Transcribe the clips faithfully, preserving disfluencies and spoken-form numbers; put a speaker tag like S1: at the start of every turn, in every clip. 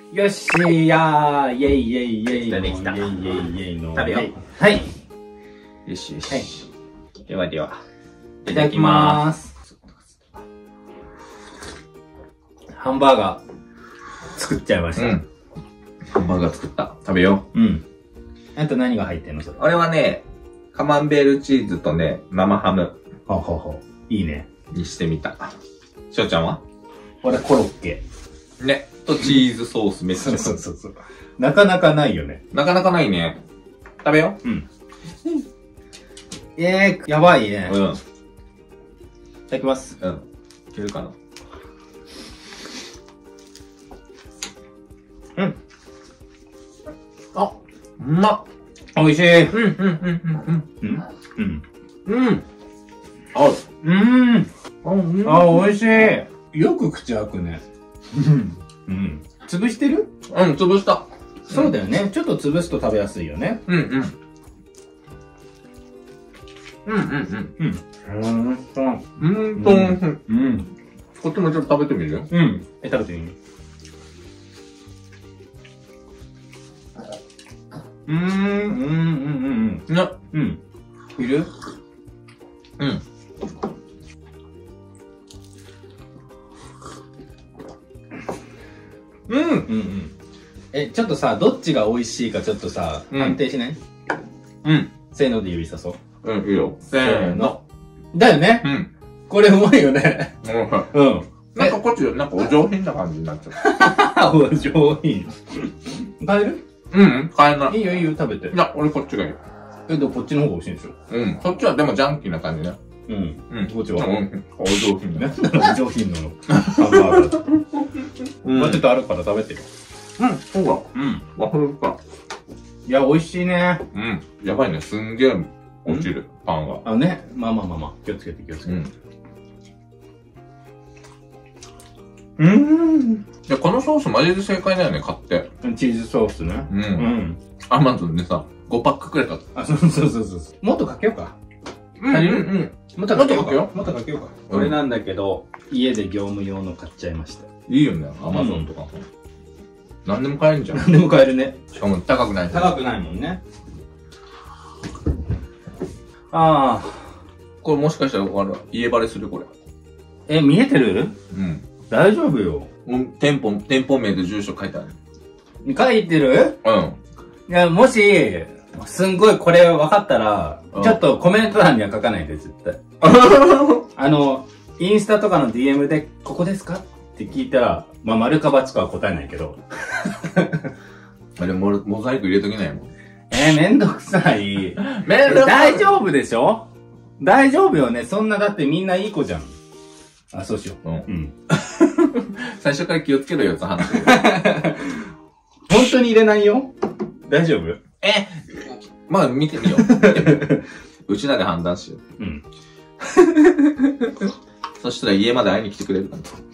S1: よっしーやー、イェイイェイイェイの、
S2: できた
S1: イェイイェイイェイの。
S2: 食べよう。
S1: はい。
S2: よしよし。
S1: はい
S2: ではでは。
S1: いただきまーす。ハンバーガー、作っちゃいました。
S2: うん。ハンバーガー作った。食べよ
S1: う。うん。あと何が入ってんのそれ。
S2: う。俺はね、カマンベールチーズとね、生ハム。
S1: ほうほうほう。いいね。
S2: にしてみた。しょうちゃんは
S1: 俺コロッケ。
S2: ね。とチーズソースめっちゃ。
S1: そうそうそう。なかなかないよね。
S2: なかなかないね。食べよ
S1: う。うん。えー、やばいね。
S2: うん。
S1: いただきます。
S2: うん。いけるかな。
S1: うん。
S2: あ、うまっ。
S1: 美味しい。
S2: うん、うん、うん、うん、
S1: うん。うん。
S2: うん。うん。あ、
S1: うん。
S2: あ、うん。
S1: あ、美味しい。よく口開くね。うん。潰してる？
S2: うん、潰した。
S1: そうだよね。ちょっと潰すと食べやすいよね。
S2: うん、うん。うん、うん、うん。
S1: うん。うんと。
S2: うんと、
S1: うん。
S2: こっちもちょっと食べてみるよ。
S1: うん。え、食べてみる？うーん、うん、うん、うん、うん。
S2: ね。
S1: うん。いる？
S2: うん。うん。
S1: うん、うん。え、ちょっとさ、どっちが美味しいかちょっとさ、
S2: うん
S1: 判定しない？
S2: うん。
S1: せーので指さそう。
S2: うん、いいよ。せーの。
S1: だよね。
S2: うん。
S1: これうまいよね。うん。
S2: なんかこっち、なんかお上品な感じになっちゃう。
S1: お上品。変える？
S2: うん、変えない。
S1: いいよいいよ、食べて。
S2: いや、俺こっちがいい。
S1: え、でもこっちの方が美味しいんでしょ？
S2: うん。そっちはでもジャンキーな感じね。
S1: うん。
S2: うん。
S1: こっちは。
S2: うん。お上品ね。
S1: なんだろう、上品なの。ハンバーガー。
S2: うん。
S1: まあちょっとあるから食べてよ。
S2: うん、そうだ。
S1: うん。
S2: ワッフルか。
S1: いや、美味しいね。
S2: うん。やばいね。すんげえ落ちる、パンが。
S1: あのね、まあまあまあまあ、気をつけて気をつけて。うん。うーん。
S2: いや、このソースマジで正解だよね、買って。
S1: チーズソースね。
S2: うん。
S1: うん。
S2: アマゾンでさ、ごパックくらい買った。
S1: あ、そうそうそうそう。もっとかけようか。
S2: うん
S1: 足りる？
S2: うん。
S1: もっとかけようか。
S2: もっとかけよ
S1: もっとかけようか。
S2: うん
S1: これなんだけど、家で業務用の買っちゃいました。
S2: いいよね、アマゾンとか。何でも買えるじゃん。
S1: 何でも買えるね。
S2: しかも高くない。
S1: 高くないもんね。ああ。
S2: これもしかしたらあれ家バレするこれ。
S1: え、見えてる？
S2: うん。
S1: 大丈夫よ。
S2: 店舗、店舗名と住所書いてある。
S1: 書いてる？
S2: うん。
S1: いや、もし、すんごいこれ分かったら、
S2: うん
S1: ちょっとコメント欄には書かないで、絶対。あの、インスタとかの ディーエム で、ここですかって聞いたら、まあ、丸か×かは答えないけど。
S2: あれ、モモザイク入れとけないもん。
S1: えー、めんどくさい。
S2: めんどくさい
S1: 大丈夫でしょ？大丈夫よね。そんな、だってみんないい子じゃん。あ、そうしよう。
S2: うん。
S1: うん。
S2: 最初から気をつけろよって話。
S1: 本当に入れないよ。大丈夫？
S2: えまあ見てみよう。見てみよう。うちらで判断しよう。
S1: うん。
S2: そしたら家まで会いに来てくれるか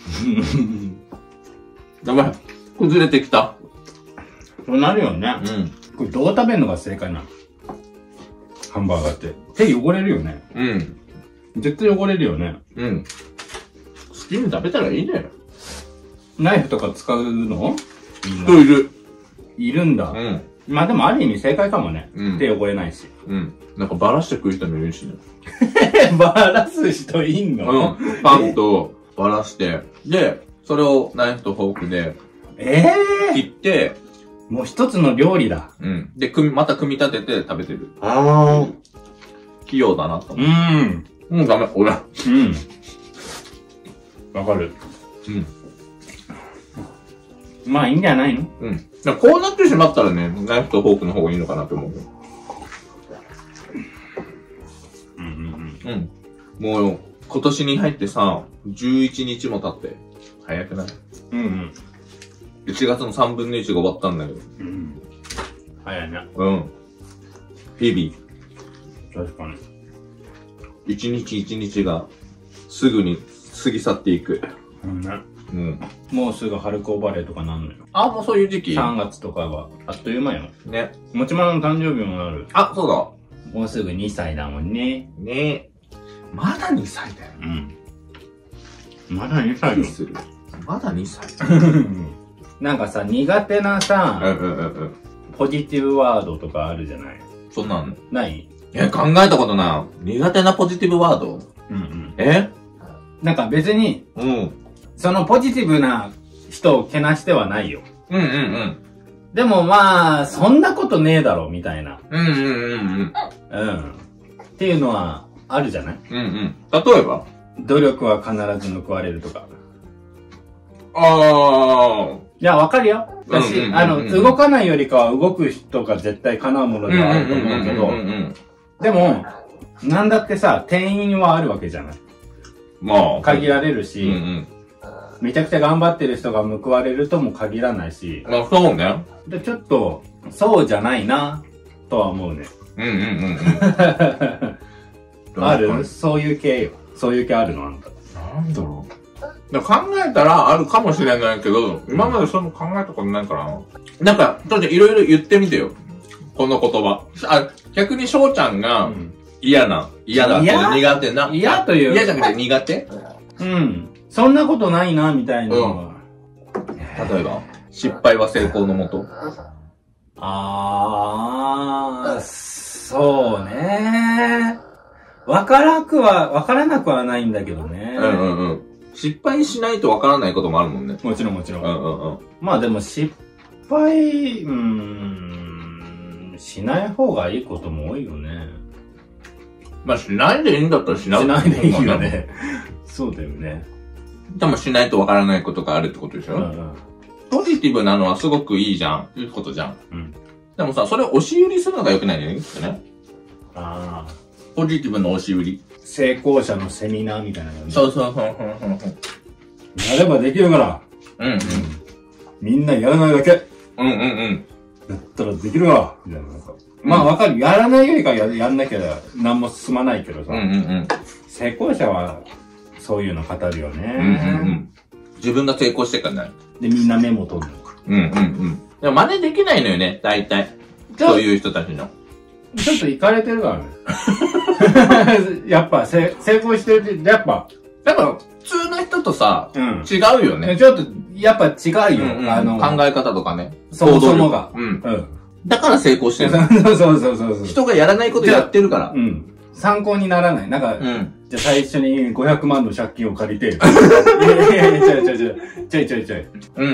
S2: な。やばい。崩れてきた。
S1: そうなるよね。
S2: うん。
S1: これどう食べるのが正解なの？ハンバーガーって。手汚れるよね。
S2: うん。
S1: 絶対汚れるよね。
S2: うん。好きに食べたらいいね。
S1: ナイフとか使うの？
S2: 人いる。
S1: いるんだ。
S2: うん。
S1: まあでもある意味正解かもね。
S2: うん。
S1: 手汚れないし。
S2: うん。なんかバラして食う人もいるしね。
S1: バラす人いんの？
S2: うん。パンとバラして、で、それをナイフとフォークで
S1: ええ
S2: 切って、
S1: ー、もう一つの料理だ。
S2: うん。で、組み、また組み立てて食べてる。
S1: ああ。
S2: 器用だなと
S1: う
S2: 思う。
S1: ん。
S2: うん、ダメ、俺。
S1: うん。わかる。
S2: うん。
S1: まあいいんじゃないの？
S2: うん。だからこうなってしまったらね、ナイフとフォークの方がいいのかなと思う。
S1: うんうんうん。
S2: うん。もう、今年に入ってさ、じゅういちにちも経って、早くない？
S1: うんうん。
S2: いちがつのさんぶんのいちが終わったんだけど。
S1: うん。早いね。
S2: うん。日々、
S1: 確かに。
S2: 一日一日が、すぐに過ぎ去っていく。
S1: うんね。
S2: うん。
S1: もうすぐ春高バレーとかなんのよ。
S2: あ、もうそういう時期
S1: さんがつとかは、あっという間よ。
S2: ね。
S1: もちまの誕生日もなる。
S2: あ、そう
S1: もうすぐにさいだもんね。
S2: だ。ねえ。まだにさいだよ。
S1: うん。まだにさいよ。
S2: する。まだにさい。
S1: なんかさ、苦手なさ、
S2: うんうんうんうん。
S1: ポジティブワードとかあるじゃない？
S2: そんなん
S1: ない
S2: え、考えたことない。苦手なポジティブワード
S1: うんうん。
S2: え
S1: なんか別に、
S2: うん。
S1: そのポジティブな人をけなしてはないよ。
S2: うんうんうん。
S1: でもまあ、そんなことねえだろ、みたいな。
S2: うんうんうんうん。
S1: うん。っていうのは、あるじゃない？
S2: うんうん。例えば
S1: 努力は必ず報われるとか。
S2: ああ。
S1: いや、わかるよ。だし、
S2: うんうんうんうん
S1: あの、動かないよりかは動く人が絶対叶うものではあると思うけど、でも、なんだってさ、定員はあるわけじゃない。
S2: まあ。
S1: 限られるし、
S2: うんうん、
S1: めちゃくちゃ頑張ってる人が報われるとも限らないし、
S2: まあ、そうね。
S1: で、ちょっと、そうじゃないな、とは思うね。
S2: うんうんうんうん。
S1: ある？そういう系よ。そういう系あるのあんた。
S2: なんだろう。だから考えたらあるかもしれないけど、今までそういうの考えたことないからな。なんか、とりあえずいろいろ言ってみてよ。この言葉。あ、逆に翔ちゃんが嫌な、嫌だ、苦手な。
S1: 嫌という。
S2: 嫌じゃなくて苦手？
S1: うん。そんなことないな、みたいなのは。
S2: 例えば失敗は成功のもと。
S1: あー、そうね。わからくは、わからなくはないんだけどね。
S2: うんうんうん。失敗しないとわからないこともあるもんね。
S1: もちろんもちろん。
S2: うんうんうん。
S1: まあでも失敗、うーん、しない方がいいことも多いよね。
S2: まあしないでいいんだったらしない。
S1: しないでいいよね。そうだよね。
S2: でもしないとわからないことがあるってことでしょ？うんうん。ポジティブなのはすごくいいじゃん。いいことじゃん。うん。でもさ、それを押し売りするのが良くないんだよね、きっとね。ああ。ポジティブの押し売り。
S1: 成功者のセミナーみたいな感じ。
S2: そうそうそうそうそう。
S1: やればできるから。うんうん。みんなやらないだけ。
S2: うんうんうん。
S1: やったらできるわ。みたいな。まあわかる。やらないよりかややんなきゃ何も進まないけどさ。うんうんうん。成功者はそういうの語るよね。うんうんうん。
S2: 自分が成功してからね。
S1: で、みんなメモ取るの。
S2: うんうんうん。でも真似できないのよね、大体。そういう人たちの。
S1: ちょっとイカれてるからね。やっぱ、成功してる、やっぱ。
S2: やっぱ、普通の人とさ、うん、違うよね。
S1: ちょっと、やっぱ違うよ。うんうん、
S2: あの、考え方とかね。
S1: そもそもが。
S2: うん。うん。だから成功してる。
S1: そうそうそうそう。
S2: 人がやらないことやってるから。
S1: うん。参考にならない。なんか、うん、じゃあ最初にごひゃくまんの借金を借りて。いやいやいや、ちょいちょいちょい。ちょいちょいちょい。うんうんうん。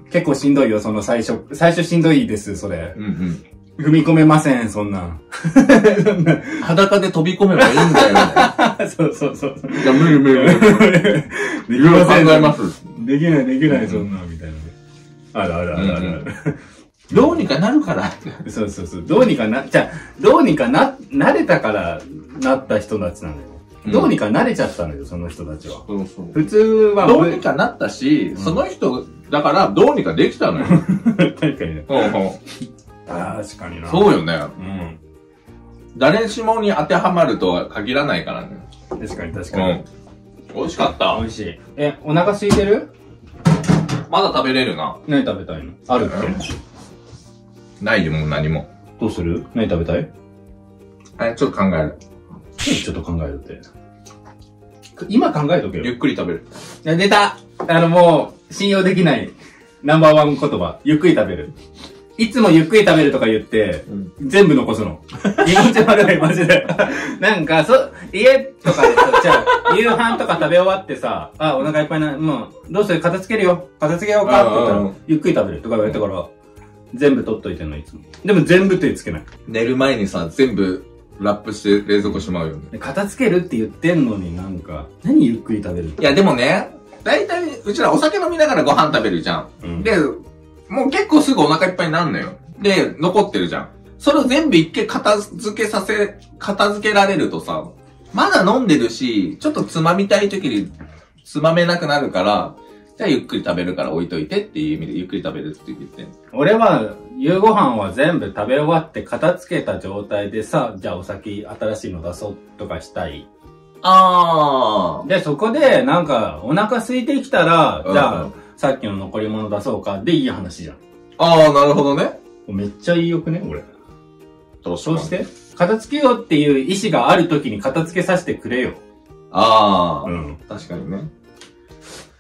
S1: 結構しんどいよ、その最初。最初しんどいです、それ。うんうん。踏み込めません、そんな。
S2: 裸で飛び込めばいいんだよ。
S1: そうそうそう。
S2: いや、無理無理無理。いろいろ考えます。
S1: できないできない、そんな、みたいな。あるあるあるある。
S2: どうにかなるから。
S1: そうそうそう。どうにかな、じゃあ、どうにかな、慣れたからなった人たちなんだよ。うん、どうにか慣れちゃったのよ、その人たちは。そうそう。普通は。
S2: どうにかなったし、うん、その人、だからどうにかできたのよ。
S1: 確かにね。
S2: ほうほう。
S1: 確かにな。
S2: そうよね。うん。誰しもに当てはまるとは限らないからね。
S1: 確かに確かに。うん。
S2: 美味しかった。
S1: 美味しい。え、お腹空いてる？
S2: まだ食べれるな。
S1: 何食べたいの？あるっけ？
S2: ないよ、もう何も。
S1: どうする？何食べたい？
S2: え、ちょっと考える。
S1: ちょっと考えるって。今考えとけよ。
S2: ゆっくり食べる。
S1: いや、出た！あの、もう、信用できないナンバーワン言葉。ゆっくり食べる。いつもゆっくり食べるとか言って、うん、全部残すの。気持ち悪い、マジで。なんか、そ、家とかでさ、じゃあ、夕飯とか食べ終わってさ、あ、お腹いっぱいな、もう、どうする？片付けるよ。片付けようかって言ったら、ゆっくり食べるとか言われたから、全部取っといてんの、いつも。でも全部手つけない。
S2: 寝る前にさ、全部ラップして冷蔵庫しまうよね。
S1: 片付けるって言ってんのになんか、何ゆっくり食べるって。
S2: いや、でもね、だいたい、うちらお酒飲みながらご飯食べるじゃん。うん、で、もう結構すぐお腹いっぱいになるのよ。で、残ってるじゃん。それを全部一回片付けさせ、片付けられるとさ、まだ飲んでるし、ちょっとつまみたい時につまめなくなるから、じゃあゆっくり食べるから置いといてっていう意味でゆっくり食べるって言ってんの。
S1: 俺は、夕ご飯は全部食べ終わって片付けた状態でさ、じゃあお酒新しいの出そうとかしたい。
S2: あー。
S1: で、そこで、なんか、お腹空いてきたら、じゃあ、さっきの残り物出そうか、でいい話じゃん。
S2: あー、なるほどね。
S1: めっちゃいいよくね、俺。そうして、片付けようっていう意思がある時に片付けさせてくれよ。
S2: あー。うん。確かにね。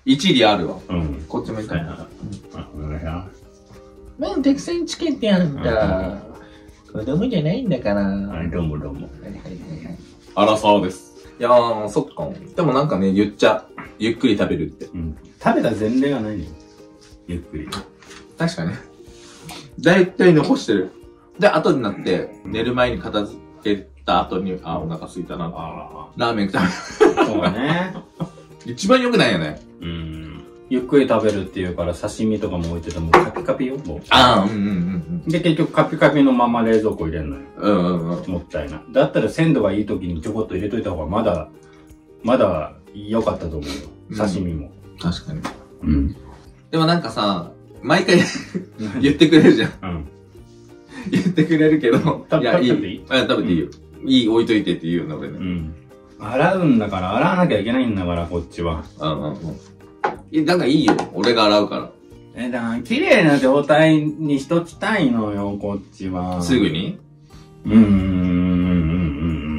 S2: 一理あるわ。
S1: うん。
S2: こっちもいいかな。
S1: お願いします。
S2: 麺たくさんつけてあるんだ。子供じゃないんだから。
S1: はい、どうもどうも。
S2: あらそうです。いやー、そっか。でもなんかね、言っちゃ、ゆっくり食べるって。
S1: うん。食べた前例がないのよ。ゆっくり。
S2: 確かにね。だいたい残してる。で、後になって、寝る前に片付けた後に、あ、お腹空いたな。あラーメン食べる。
S1: そうね。
S2: 一番良くないよね。
S1: うん。ゆっくり食べるっていうから刺身とかも置いててもカピカピよ、もう。
S2: ああ、うんうんうん
S1: で、結局カピカピのまま冷蔵庫入れるのよ。
S2: うんうんうん。
S1: もったいない。だったら鮮度がいい時にちょこっと入れといた方がまだ、まだ良かったと思うよ。刺身も。
S2: うん、確かに。
S1: うん。
S2: でもなんかさ、毎回言ってくれるじゃん。うん。言ってくれるけど。
S1: いや、いい。食べていい？
S2: あ、食べていいよ。いい、置いといてって言うの俺ね。
S1: うん。洗うんだから、洗わなきゃいけないんだから、こっちは。
S2: うんうんうん。え、だからいいよ。俺が洗うから。
S1: え、だから、綺麗な状態にしときたいのよ、こっちは。
S2: すぐに？
S1: うん、うん、うん、うん、うん。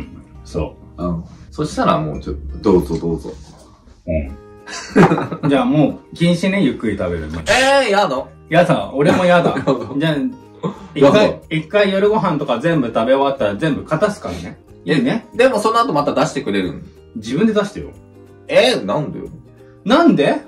S1: そう。
S2: うん。そしたらもうちょっと、どうぞどうぞ。
S1: うん。じゃあもう、禁止ね、ゆっくり食べるの。
S2: ええー、やだ。
S1: やだ、俺もやだ。じゃあ、一回、一回夜ご飯とか全部食べ終わったら全部片すからね。いいね。
S2: でもその後また出してくれるの？
S1: 自分で出してよ。
S2: えー、なんでよ。
S1: なんで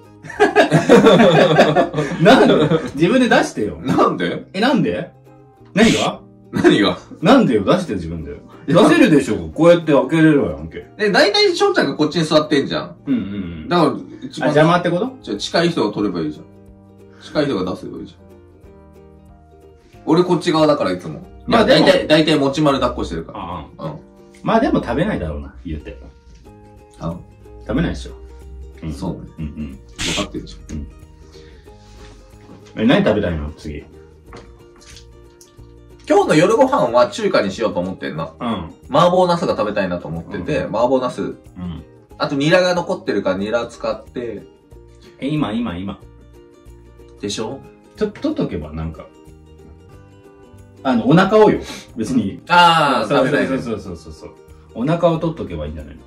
S1: なんで自分で出してよ。
S2: なんで
S1: え、なんで何が
S2: 何が
S1: なんでよ、出して自分で。出せるでしょ、こうやって開けれるわよ、け。
S2: え、だいたい翔ちゃんがこっちに座ってんじゃん。
S1: うんうんうん。
S2: だから、一番。
S1: あ、邪魔ってこと？
S2: じゃあ近い人が取ればいいじゃん。近い人が出せばいいじゃん。俺こっち側だからいつも。まあだいたい、だいたい持ち丸抱っこしてるから。
S1: ああ。うん。まあでも食べないだろうな、言って。
S2: あ
S1: 食べないでしょ。
S2: うん、そうね。
S1: うんうん。
S2: 分かってるでしょ。うん。
S1: え、何食べたいの次。
S2: 今日の夜ご飯は中華にしようと思ってんな。
S1: うん。
S2: 麻婆茄子が食べたいなと思ってて、うん、麻婆茄子。うん。あとニラが残ってるからニラ使って。
S1: え、今、今、今。
S2: でしょ？
S1: ちょっと取っとけば、なんか。あの、お腹をよ。別に。
S2: ああ、
S1: そうそうそうそうそうそう。お腹を取っとけばいいんじゃないの？うん、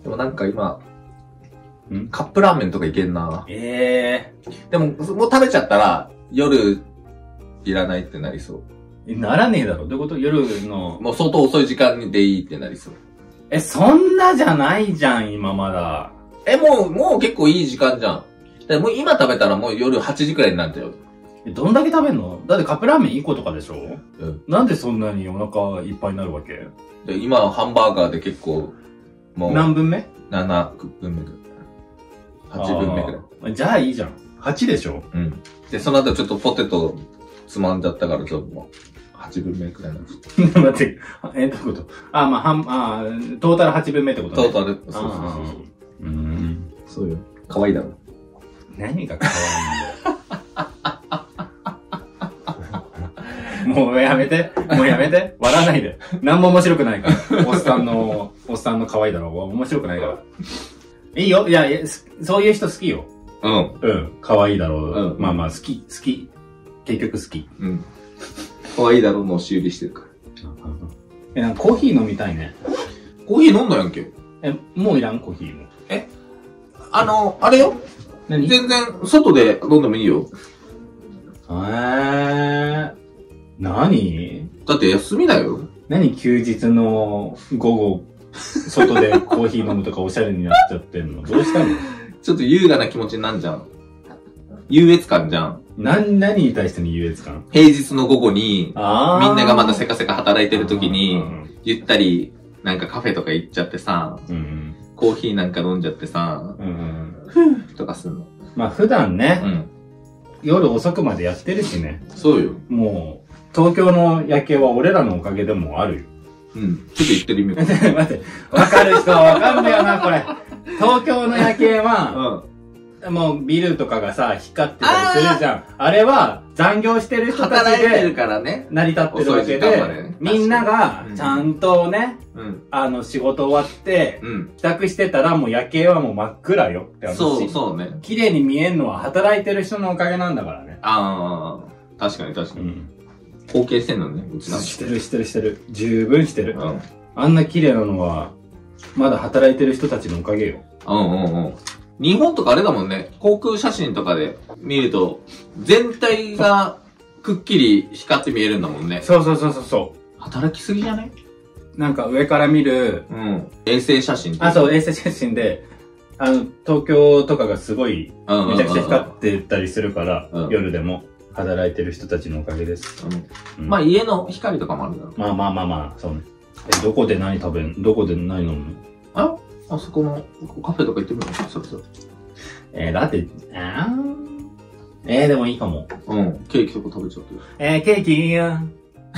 S2: でもなんか今、んカップラーメンとかいけんな。
S1: ええ
S2: ー。でも、もう食べちゃったら、夜、いらないってなりそう。
S1: え、ならねえだろ。どういうこと？夜の。
S2: もう相当遅い時間でいいってなりそう。
S1: え、そんなじゃないじゃん、今まだ。
S2: え、もう、もう結構いい時間じゃん。でもう今食べたらもう夜はちじくらいになっちゃう。
S1: え、どんだけ食べんの？だってカップラーメンいっことかでしょ？
S2: うん。
S1: なんでそんなにお腹いっぱいになるわけ？
S2: で今ハンバーガーで結構、もう。
S1: 何分目？
S2: なな 分目くらい。はちぶんめくらい。
S1: じゃあいいじゃん。はちでしょ？
S2: うん。で、その後ちょっとポテトつまんじゃったからちょっともう、はちぶんめくらいなんです。
S1: 待って、え、どういうこと？あ、まあ、半、あ、トータルはちぶんめってことね。
S2: トータル。そうそうそうそう。
S1: うん。
S2: そうよ。かわいいだろ。
S1: 何がかわいいんだよ。もうやめて。もうやめて。笑わないで。何も面白くないから。おっさんの、おっさんの可愛いだろう。面白くないから。いいよ。いや、そういう人好きよ。
S2: うん。
S1: うん。可愛いだろう。
S2: うん。
S1: まあまあ、好き、好き。結局好き。
S2: うん。可愛いだろうの修理してるから。
S1: え、なんかコーヒー飲みたいね。
S2: コーヒー飲んだやんけ。
S1: え、もういらんコーヒーも。
S2: えあの、あれよ。
S1: 何？
S2: 全然、外で飲んでもいいよ。
S1: えー。何？
S2: だって休みだよ。
S1: 何休日の午後、外でコーヒー飲むとかおしゃれになっちゃってんの？どうしたの？
S2: ちょっと優雅な気持ちになんじゃん。優越感じゃん。
S1: な、何に対しての優越感？
S2: 平日の午後に、みん
S1: な
S2: がまだせかせか働いてる時に、ゆったり、なんかカフェとか行っちゃってさ、
S1: うん、
S2: コーヒーなんか飲んじゃってさ、
S1: うん、
S2: ふぅとかするの。
S1: まあ普段ね、
S2: うん、
S1: 夜遅くまでやってるしね。
S2: そうよ。
S1: もう、東京の夜景は俺らのおかげでもあるよ。
S2: うん。ちょっと言ってる意味。
S1: 待って、わかる人はわかんだよな、これ。東京の夜景は、うん、もうビルとかがさ、光ってたりするじゃん。あ, あれは残業してる人たちで成り立ってるわけで、ね、みんながちゃんとね、うん、あの仕事終わって、うん、帰宅してたらもう夜景はもう真っ暗よって話。
S2: そうそうね。
S1: 綺麗に見えんのは働いてる人のおかげなんだからね。
S2: ああ、確かに確かに。うん、貢献してんのね、うちなんか。
S1: してるしてるしてる。十分してる。
S2: うん、
S1: あんな綺麗なのは、まだ働いてる人たちのおかげよ。
S2: うんうんうん。 日本とかあれだもんね。航空写真とかで見ると、全体がくっきり光って見えるんだもんね。
S1: そうそうそうそうそう。
S2: 働きすぎじゃね？
S1: なんか上から見る、
S2: うん。衛星写真。
S1: あ、そう、衛星写真で、あの、東京とかがすごい、めちゃくちゃ光ってたりするから、うん、夜でも働いてる人たちのおかげです。
S2: うんうん、まあ家の光とかもあるだろう。
S1: まあまあまあまあ、そうね。え、どこで何食べんどこで何飲むの？
S2: ああそこのカフェとか行ってみよう。そろそろ。
S1: えー、だって、あーえー、でもいいかも。
S2: うん。ケーキとか食べちゃってる。
S1: えー、ケーキいいやん。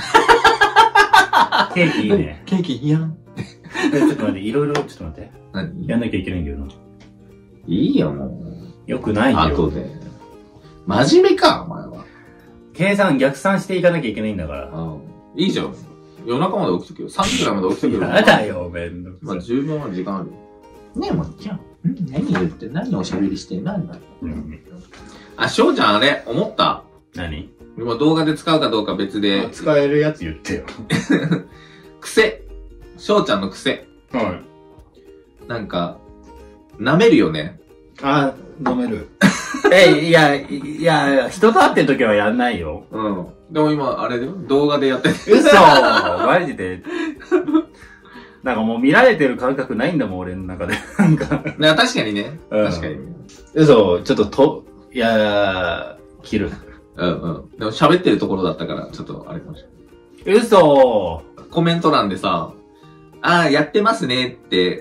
S1: ケーキいいね。
S2: ケーキいいやん。
S1: ちょっと待って、いろいろ、ちょっと待って。
S2: 何
S1: やんなきゃいけないんだよな。
S2: いいよ、も
S1: う。よくないよ。
S2: 後で。真面目か、お前は。
S1: 計算、逆算していかなきゃいけないんだから。
S2: うん。いいじゃん。夜中まで起きとけよ。さんじぐらいまで起きとけよ。
S1: やだよ、めんどくさい。
S2: まあ、十分まで時間あるよ。ねえ、もっちゃん。ん何言って、何おしゃべりしてんの？うん。あ、翔ちゃんあれ、思った。
S1: 何？
S2: 今動画で使うかどうか別で。
S1: 使えるやつ言ってよ。
S2: 癖。翔ちゃんの癖。
S1: はい。
S2: なんか、舐めるよね。
S1: あ、舐める。え、いや、いや、人と会ってる時はやんないよ。
S2: うん。でも今、あれだよ。動画でやってる。
S1: 嘘マジで。なんかもう見られてる感覚ないんだもん、俺の中で。なんか。
S2: 確かにね。確かにね。
S1: 嘘、ちょっとと、いや切る。
S2: うんうん。でも喋ってるところだったから、ちょっとあれかもしれない。
S1: 嘘
S2: コメント欄でさ、ああ、やってますねって、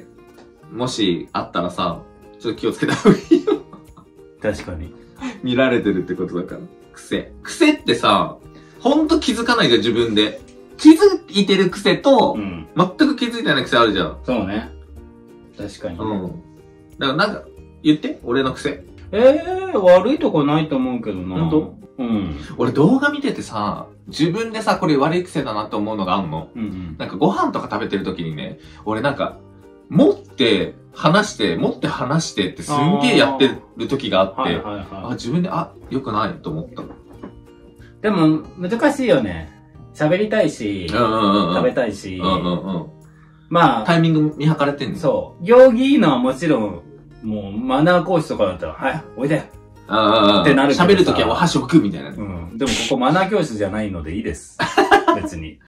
S2: もしあったらさ、ちょっと気をつけた方がいいよ。
S1: 確かに。
S2: 見られてるってことだから。癖。癖ってさ、ほんと気づかないじゃん、自分で。気づいてる癖と、うん、全く気づいてない癖あるじゃん。
S1: そうね。確かに。
S2: うん。だからなんか、言って、俺の癖。
S1: ええー、悪いとこないと思うけどな。
S2: ほんと？
S1: うん。
S2: 俺動画見ててさ、自分でさ、これ悪い癖だなって思うのがあんの。うんうん。なんかご飯とか食べてる時にね、俺なんか、持って話して、持って話してってすんげえやってる時があって、はいはいはい、あ、自分で、あ、良くないと思った。
S1: でも、難しいよね。喋りたいし、うんうんうん、食べたいし、うんうんうん、まあ、
S2: タイミング見計れてんの？
S1: そう。行儀いいのはもちろん、もうマナー講師とかだったら、はい、おいで。
S2: ああ、ってなる。喋るときはお箸置くみたいな。う
S1: ん。でもここマナー教室じゃないのでいいです。別に。